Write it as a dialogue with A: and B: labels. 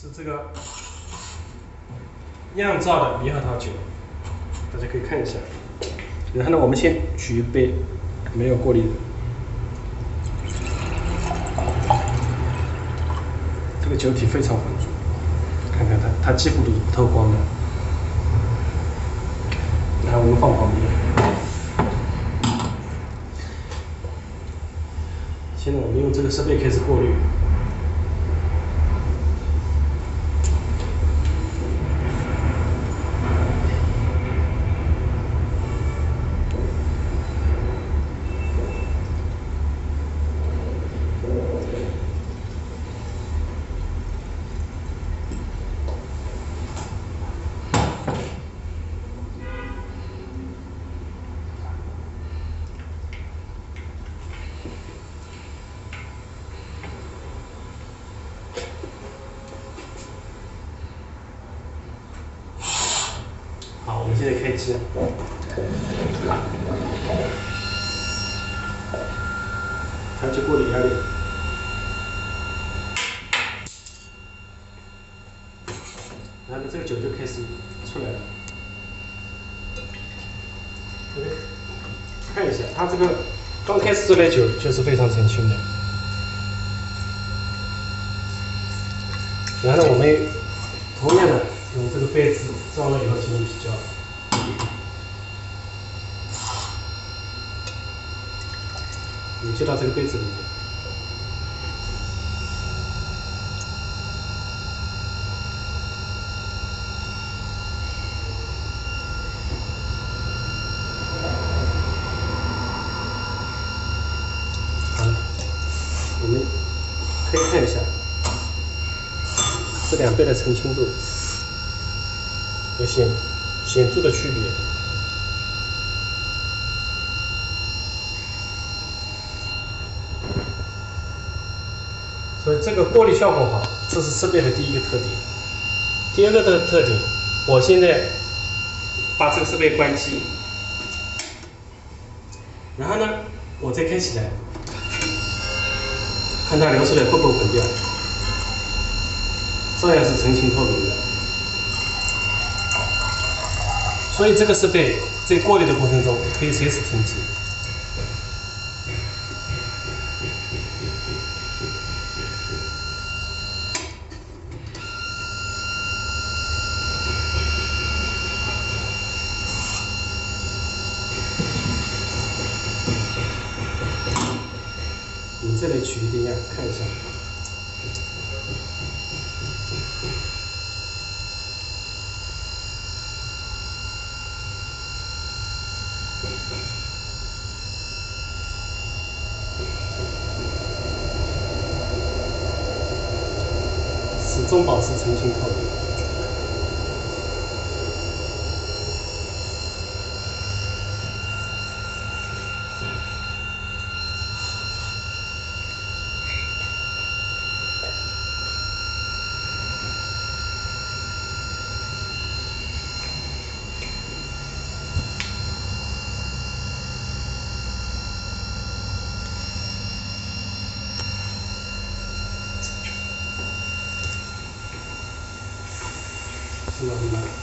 A: 是这个酿造的猕猴桃酒，大家可以看一下。然后呢，我们先取一杯没有过滤的，这个酒体非常浑浊，看看它几乎都是不透光的。然后我们放旁边。现在我们用这个设备开始过滤。好，我们现在开机。它就过滤压力。然后呢，这个酒就开始出来了。看一下，它这个刚开始这杯酒就是非常澄清的。然后呢，我们同样的用这个杯子装了以后进行比较。你接到这个杯子里面。好了，我们可以看一下这两杯的澄清度有显著的区别。所以这个过滤效果好，这是设备的第一个特点。第二个的特点，我现在把这个设备关机，然后呢，我再开起来，看它流出来会不会混掉，照样是澄清透明的。所以这个设备在过滤的过程中可以随时停机。我们再来取一点样看一下。始终保持澄清透明。是吧？